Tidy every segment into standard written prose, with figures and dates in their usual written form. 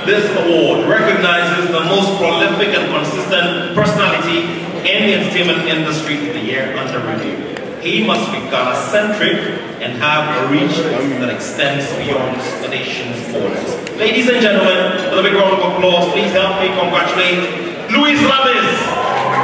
This award recognizes the most prolific and consistent personality in the entertainment industry in the year under review. He must be Ghana-centric and have a reach that extends beyond the nation's borders. Ladies and gentlemen, with a big round of applause, please help me congratulate Lamis.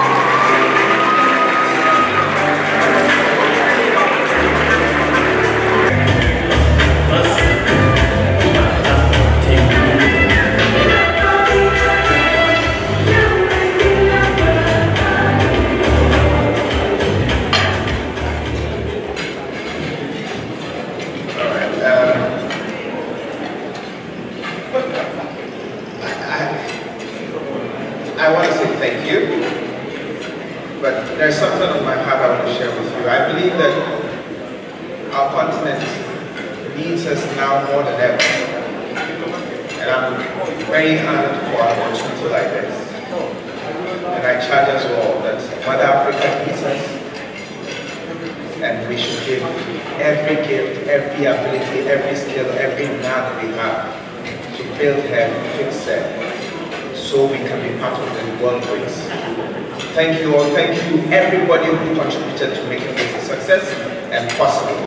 I want to say thank you, but there's something on my heart I want to share with you. I believe that our continent needs us now more than ever, and I'm very honored for an opportunity like this. And I charge us all that Mother Africa needs us, and we should give every gift, every ability, every skill, every knack we have to build her, fix her, so we can be part of the world race. Thank you all. Thank you everybody who contributed to making this a success and possible.